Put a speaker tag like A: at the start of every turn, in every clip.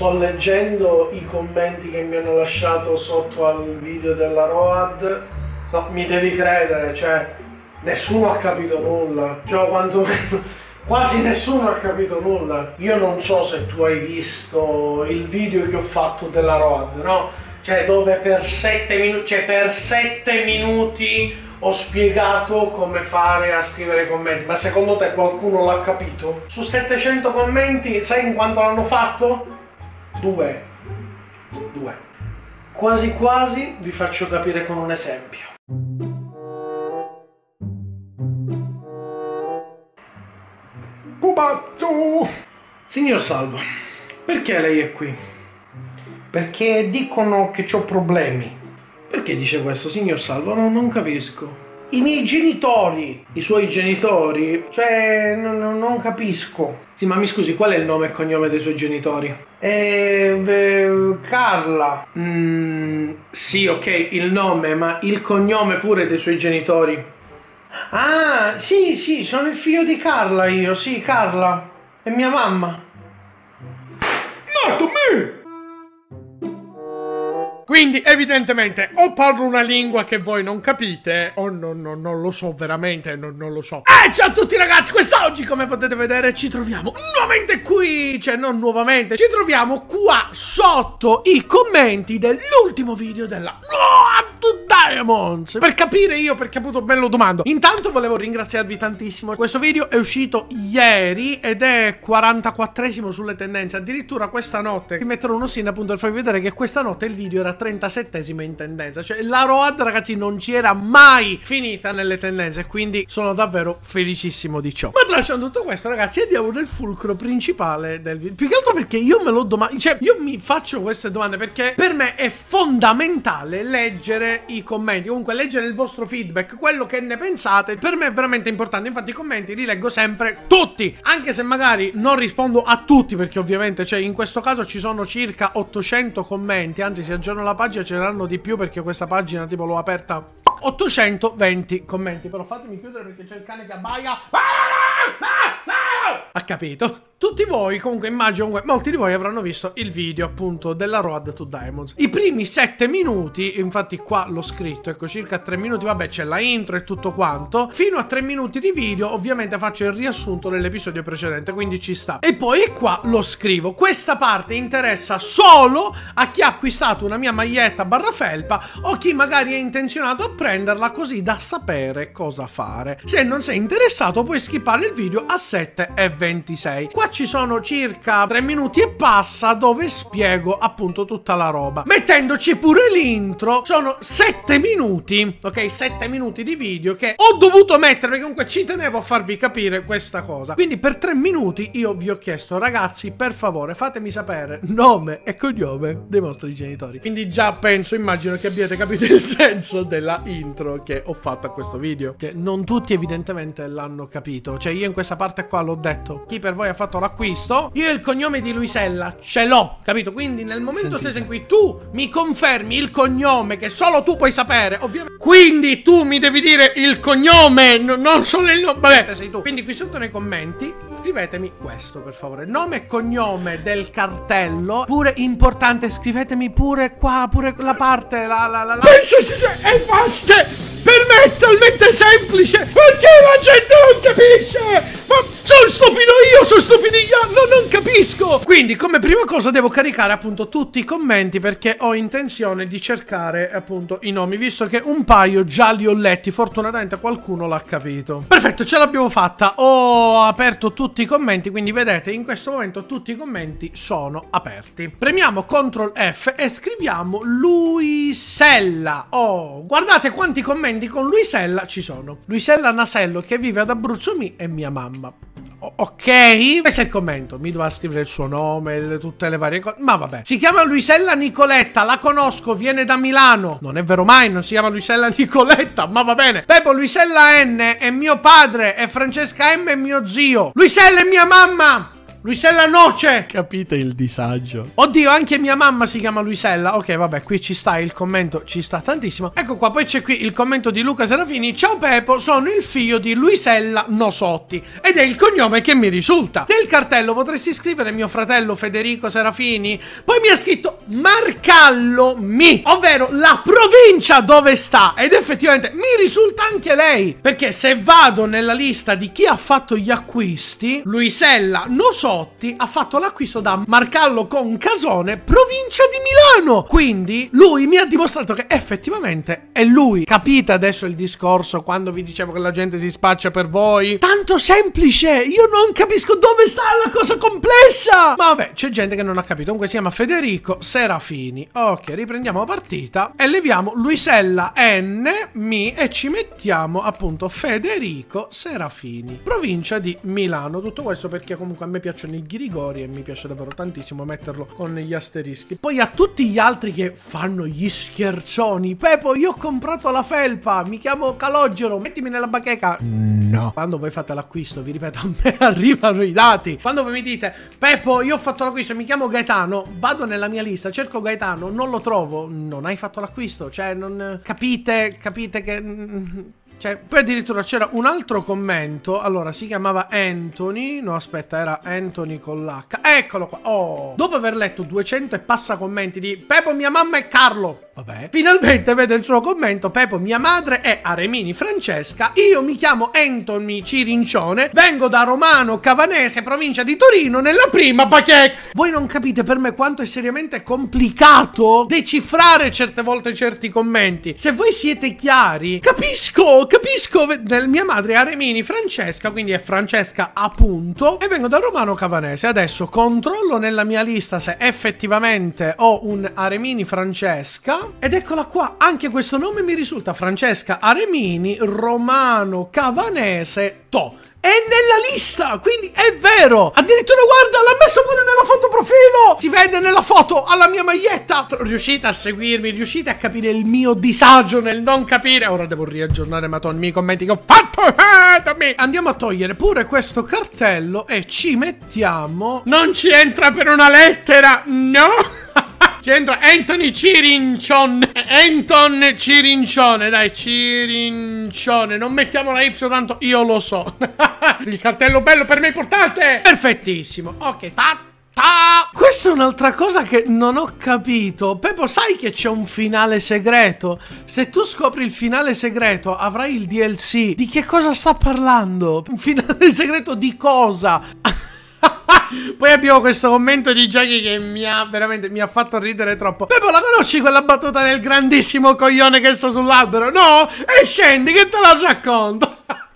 A: sto leggendo i commenti che mi hanno lasciato sotto al video della Road. No, mi devi credere, cioè, nessuno ha capito nulla. Cioè, quasi nessuno ha capito nulla. Io non so se tu hai visto il video che ho fatto della Road, no? Cioè, dove per 7 minuti, cioè per 7 minuti ho spiegato come fare a scrivere i commenti. Ma secondo te qualcuno l'ha capito? Su 700 commenti, sai in quanto l'hanno fatto? 2. Quasi quasi vi faccio capire con un esempio. Pupazzo! Signor Salvo, perché lei è qui? Perché dicono che ho problemi. Perché dice questo, signor Salvo? No, non capisco. I miei genitori, i suoi genitori, cioè non capisco. Sì, ma mi scusi, qual è il nome e cognome dei suoi genitori? Carla. Sì, ok, il nome, ma il cognome pure dei suoi genitori. Ah, sì, sono il figlio di Carla io, sì, Carla. È mia mamma. Nato me! Quindi evidentemente o parlo una lingua che voi non capite o non lo so veramente, non lo so. Ciao a tutti ragazzi, quest'oggi come potete vedere ci troviamo nuovamente qui, cioè non nuovamente, ci troviamo qua sotto i commenti dell'ultimo video della Road to Diamonds. Per capire io perché appunto me lo domando. Intanto volevo ringraziarvi tantissimo. Questo video è uscito ieri ed è 44esimo sulle tendenze. Addirittura questa notte vi metterò uno scene appunto per farvi vedere che questa notte il video era 37esimo in tendenza. Cioè la Road ragazzi non ci era mai finita nelle tendenze, quindi sono davvero felicissimo di ciò. Ma tralasciando tutto questo ragazzi, andiamo nel fulcro principale del video. Più che altro perché io me lo domando, cioè io mi faccio queste domande perché per me è fondamentale leggere i commenti, comunque leggere il vostro feedback, quello che ne pensate, per me è veramente importante. Infatti i commenti li leggo sempre tutti, anche se magari non rispondo a tutti, perché ovviamente cioè in questo caso ci sono circa 800 commenti, anzi se aggiorno la pagina ce n'erano di più perché questa pagina tipo l'ho aperta 820 commenti. Però fatemi chiudere perché c'è il cane che abbaia. Ha capito? Tutti voi, comunque immagino, molti di voi avranno visto il video appunto della Road to Diamonds. I primi 7 minuti, infatti qua l'ho scritto, ecco circa 3 minuti, vabbè c'è la intro e tutto quanto. Fino a 3 minuti di video ovviamente faccio il riassunto dell'episodio precedente, quindi ci sta. E poi qua lo scrivo. Questa parte interessa solo a chi ha acquistato una mia maglietta barra felpa o chi magari è intenzionato a prenderla, così da sapere cosa fare. Se non sei interessato puoi skippare il video a 7:26. Qua ci sono circa 3 minuti e passa dove spiego appunto tutta la roba, mettendoci pure l'intro. Sono 7 minuti, ok, 7 minuti di video che ho dovuto mettere perché comunque ci tenevo a farvi capire questa cosa. Quindi per 3 minuti io vi ho chiesto ragazzi per favore fatemi sapere nome e cognome dei vostri genitori. Quindi già penso, immagino che abbiate capito il senso della intro che ho fatto a questo video, che non tutti evidentemente l'hanno capito. Cioè io in questa parte qua l'ho detto, chi per voi ha fatto l'acquisto, io il cognome di Luisella ce l'ho, capito? Quindi nel momento stesso in cui tu mi confermi il cognome che solo tu puoi sapere, ovviamente, quindi tu mi devi dire il cognome, non solo il nome, vabbè, sei tu. Quindi qui sotto nei commenti scrivetemi questo per favore, nome e cognome del cartello, pure importante scrivetemi pure qua, pure la parte, è facile, per me è talmente semplice, perché la gente non capisce? Ma sono stupido io, sono stupidi io, non capisco. Quindi come prima cosa devo caricare appunto tutti i commenti perché ho intenzione di cercare appunto i nomi, visto che un paio già li ho letti, fortunatamente qualcuno l'ha capito. Perfetto, ce l'abbiamo fatta, ho aperto tutti i commenti, quindi vedete in questo momento tutti i commenti sono aperti. Premiamo CTRL F e scriviamo Luisella. Oh, guardate quanti commenti con Luisella ci sono. Luisella Nasello che vive ad Abruzzo Mi e mia mamma. Ok, questo è il commento. Mi doveva scrivere il suo nome, tutte le varie cose. Ma vabbè. Si chiama Luisella Nicoletta, la conosco, viene da Milano. Non è vero mai, non si chiama Luisella Nicoletta, ma va bene. Peppo, Luisella N è mio padre e Francesca M è mio zio. Luisella è mia mamma. Luisella Noce!
B: Capite il disagio?
A: Oddio, anche mia mamma si chiama Luisella. Ok, vabbè, qui ci sta il commento, ci sta tantissimo. Ecco qua, poi c'è qui il commento di Luca Serafini. Ciao Pepo, sono il figlio di Luisella Nosotti ed è il cognome che mi risulta. Nel cartello potresti scrivere mio fratello Federico Serafini. Poi mi ha scritto Marcallo Mi, ovvero la provincia dove sta. Ed effettivamente mi risulta anche lei, perché se vado nella lista di chi ha fatto gli acquisti, Luisella Nosotti ha fatto l'acquisto da Marcallo con Casone, provincia di Milano. Quindi lui mi ha dimostrato che effettivamente è lui. Capite adesso il discorso quando vi dicevo che la gente si spaccia per voi? Tanto semplice, io non capisco dove sta la cosa complessa. Ma vabbè, c'è gente che non ha capito. Comunque si chiama Federico Serafini. Ok, riprendiamo la partita e leviamo Luisella N, Mi e ci mettiamo appunto Federico Serafini, provincia di Milano. Tutto questo perché comunque a me piacciono i ghirigori e mi piace davvero tantissimo metterlo con gli asterischi. Poi a tutti gli altri che fanno gli scherzoni: Pepo, io ho comprato la felpa, mi chiamo Calogero, mettimi nella bacheca. No. Quando voi fate l'acquisto, vi ripeto, a me arrivano i dati. Quando voi mi dite Pepo, io ho fatto l'acquisto, mi chiamo Gaetano, vado nella mia lista, cerco Gaetano, non lo trovo, non hai fatto l'acquisto. Cioè, non capite che... Cioè, poi addirittura c'era un altro commento. Allora, si chiamava Anthony. No, aspetta, era Anthony con l'H. Eccolo qua. Oh, dopo aver letto 200 e passa commenti di Pepo, mia mamma è Carlo. Vabbè, finalmente vede il suo commento. Pepo, mia madre è Aremini Francesca. Io mi chiamo Anthony Cirincione. Vengo da Romano Cavanese, provincia di Torino, nella prima bacheca. Voi non capite per me quanto è seriamente complicato decifrare certe volte certi commenti. Se voi siete chiari, capisco. Mia madre è Aremini Francesca, quindi è Francesca appunto, e vengo da Romano Cavanese. Adesso controllo nella mia lista se effettivamente ho un Aremini Francesca, ed eccola qua, anche questo nome mi risulta: Francesca Aremini Romano Cavanese To. È nella lista, quindi è vero. Addirittura guarda, l'ha messo pure nella foto profilo. Si vede nella foto alla mia maglietta. Riuscite a seguirmi? Riuscite a capire il mio disagio nel non capire? Ora devo riaggiornare i miei commenti che ho fatto. Andiamo a togliere pure questo cartello e ci mettiamo... Non ci entra per una lettera, no? C'entra Anthony Cirincione. Anton Cirincione, dai, Cirincione. Non mettiamo la Y, tanto io lo so. Il cartello bello per me è importante. Perfettissimo. Ok, questa è un'altra cosa che non ho capito. Pepo, sai che c'è un finale segreto? Se tu scopri il finale segreto avrai il DLC. Di che cosa sta parlando? Un finale segreto di cosa? Poi abbiamo questo commento di Jackie che mi ha fatto ridere troppo. Pepo, la conosci quella battuta del grandissimo coglione che sta sull'albero? No? E scendi che te la racconto.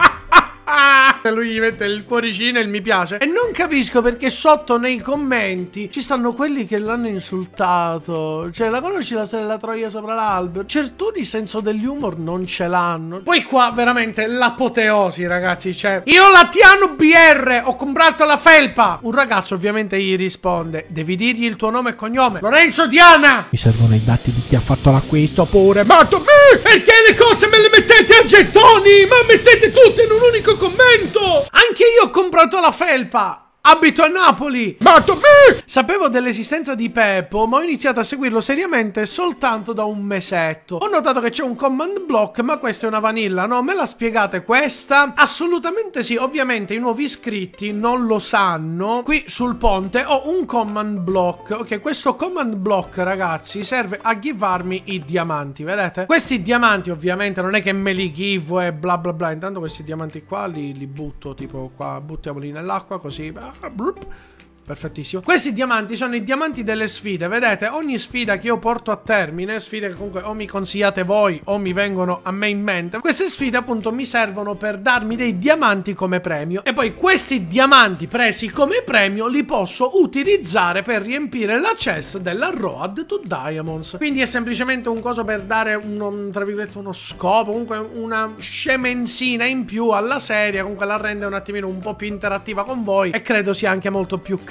A: Lui gli mette il cuoricino e il mi piace. E non capisco perché sotto nei commenti ci stanno quelli che l'hanno insultato. Cioè, la conosci la storia della Troia sopra l'albero? Certuni senso degli humor non ce l'hanno. Poi qua veramente l'apoteosi, ragazzi. Cioè, io Latiano BR ho comprato la felpa. Un ragazzo ovviamente gli risponde: devi dirgli il tuo nome e cognome. Lorenzo Diana. Mi servono i dati di chi ha fatto l'acquisto pure. Ma perché le cose me le mettete a gettoni? Ma mettete tutte in un unico commento. Anche io ho comprato la felpa. Abito a Napoli. Sapevo dell'esistenza di Pepo, ma ho iniziato a seguirlo seriamente soltanto da un mesetto. Ho notato che c'è un command block, ma questa è una vanilla, no? Me la spiegate questa? Assolutamente sì, ovviamente i nuovi iscritti non lo sanno. Qui sul ponte ho un command block. Ok, questo command block, ragazzi, serve a givarmi i diamanti, vedete? Questi diamanti ovviamente non è che me li give e bla bla bla. Intanto questi diamanti qua li butto tipo qua, buttiamoli nell'acqua così. Perfettissimo. Questi diamanti sono i diamanti delle sfide, vedete? Ogni sfida che io porto a termine, sfide che comunque o mi consigliate voi o mi vengono a me in mente, queste sfide appunto mi servono per darmi dei diamanti come premio. E poi questi diamanti presi come premio li posso utilizzare per riempire la chest della Road to Diamonds. Quindi è semplicemente un coso per dare tra virgolette uno scopo, comunque una scemenzina in più alla serie. Comunque la rende un attimino un po' più interattiva con voi e credo sia anche molto più carina.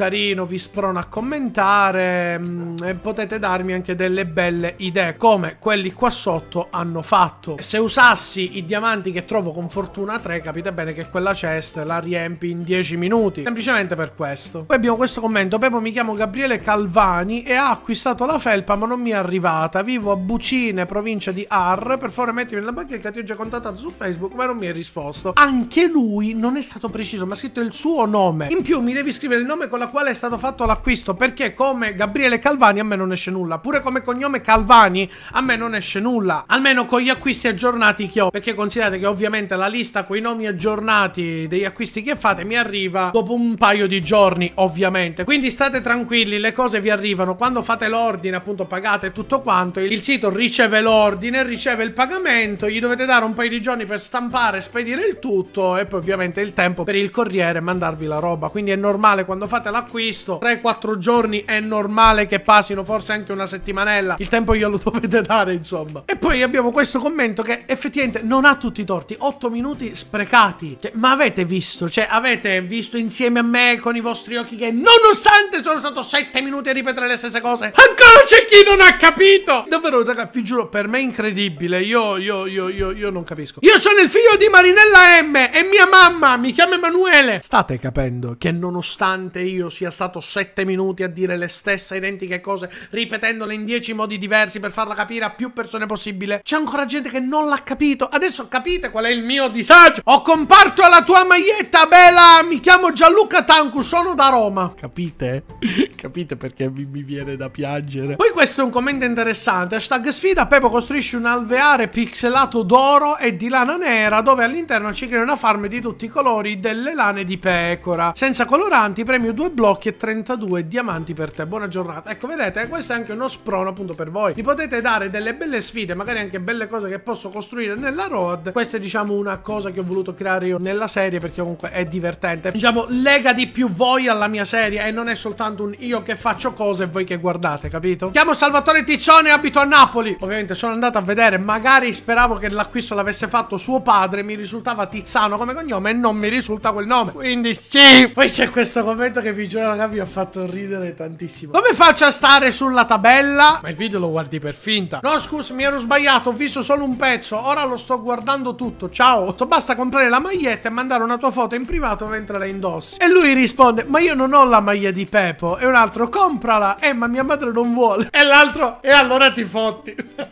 A: carino, vi sprono a commentare e potete darmi anche delle belle idee, come quelli qua sotto hanno fatto. Se usassi i diamanti che trovo con fortuna 3, capite bene che quella chest la riempi in 10 minuti, semplicemente per questo. Poi abbiamo questo commento: Pepo, mi chiamo Gabriele Calvani e ha acquistato la felpa ma non mi è arrivata, vivo a Bucine, provincia di Ar, per favore mettimi nella bacheca, ti ho già contattato su Facebook ma non mi hai risposto. Anche lui non è stato preciso, ma ha scritto il suo nome. In più mi devi scrivere il nome con la quale è stato fatto l'acquisto, perché come Gabriele Calvani a me non esce nulla, pure come cognome Calvani a me non esce nulla, almeno con gli acquisti aggiornati che ho, perché considerate che ovviamente la lista con i nomi aggiornati degli acquisti che fate mi arriva dopo un paio di giorni, ovviamente, quindi state tranquilli, le cose vi arrivano quando fate l'ordine, appunto pagate tutto quanto, il sito riceve l'ordine, riceve il pagamento, gli dovete dare un paio di giorni per stampare, spedire il tutto e poi ovviamente il tempo per il corriere mandarvi la roba, quindi è normale quando fate l'acquisto 3-4 giorni, è normale che passino forse anche una settimanella, il tempo glielo dovete dare, insomma. E poi abbiamo questo commento che effettivamente non ha tutti i torti, 8 minuti sprecati, cioè, ma avete visto, cioè avete visto insieme a me con i vostri occhi che nonostante sono stato 7 minuti a ripetere le stesse cose, ancora c'è chi non ha capito. Davvero raga, vi giuro, per me è incredibile, io non capisco. Io sono il figlio di Marinella M e mia mamma mi chiama Emanuele. State capendo che nonostante io sia stato 7 minuti a dire le stesse identiche cose, ripetendole in 10 modi diversi per farla capire a più persone possibile, c'è ancora gente che non l'ha capito. Adesso capite qual è il mio disagio? Ho comparto alla tua maglietta, Bella, mi chiamo Gianluca Tancu, sono da Roma. Capite? Capite perché mi viene da piangere? Poi questo è un commento interessante. Hashtag sfida: Pepo costruisce un alveare pixelato d'oro e di lana nera dove all'interno ci crea una farm di tutti i colori delle lane di pecora senza coloranti, premio 2 blocchi e 32 diamanti per te. Buona giornata. Ecco, vedete, questo è anche uno sprono appunto per voi. Mi potete dare delle belle sfide, magari anche belle cose che posso costruire nella road. Questa è diciamo una cosa che ho voluto creare io nella serie perché comunque è divertente, diciamo lega di più voi alla mia serie e non è soltanto un io che faccio cose e voi che guardate, capito? Chiamo Salvatore Ticcione e abito a Napoli. Ovviamente sono andato a vedere, magari speravo che l'acquisto l'avesse fatto suo padre, mi risultava Tizzano come cognome e non mi risulta quel nome, quindi sì. Poi c'è questo commento che vi giuro raga mi ha fatto ridere tantissimo. Come faccio a stare sulla tabella? Ma il video lo guardi per finta. No scusa, mi ero sbagliato, ho visto solo un pezzo, ora lo sto guardando tutto, ciao. Basta comprare la maglietta e mandare una tua foto in privato mentre la indossi. E lui risponde: ma io non ho la maglia di Pepo. E un altro: comprala. Ma mia madre non vuole. E l'altro: e allora ti fotti.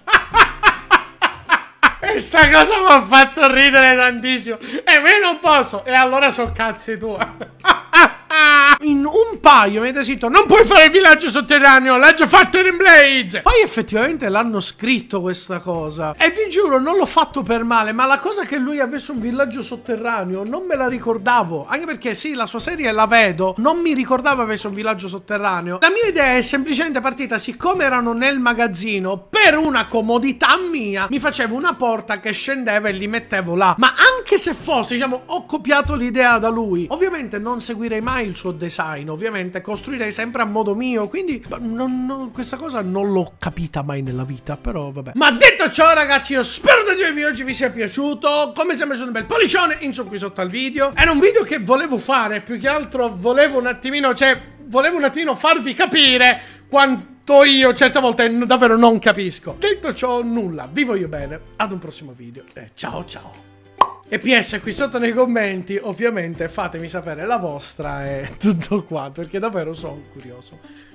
A: E sta cosa mi ha fatto ridere tantissimo. E me non posso. E allora sono cazzi tuoi. In un paio mi avete scritto: non puoi fare il villaggio sotterraneo, l'ha già fatto in Blaze. Poi effettivamente l'hanno scritto questa cosa e vi giuro non l'ho fatto per male, ma la cosa che lui avesse un villaggio sotterraneo non me la ricordavo, anche perché sì, la sua serie la vedo, non mi ricordavo avesse un villaggio sotterraneo. La mia idea è semplicemente partita, siccome erano nel magazzino, per una comodità mia mi facevo una porta che scendeva e li mettevo là. Ma anche se fosse, diciamo, ho copiato l'idea da lui, ovviamente non seguirei mai il suo design, ovviamente costruirei sempre a modo mio, quindi questa cosa non l'ho capita mai nella vita, però vabbè. Ma detto ciò ragazzi, io spero che il video di oggi vi sia piaciuto, come sempre sono un bel pollicione in su qui sotto al video. Era un video che volevo fare, più che altro volevo un attimino farvi capire quanto io certe volte davvero non capisco. Detto ciò, nulla, vi voglio bene, ad un prossimo video e ciao ciao. E PS, qui sotto nei commenti ovviamente fatemi sapere la vostra e tutto quanto, perché davvero sono curioso.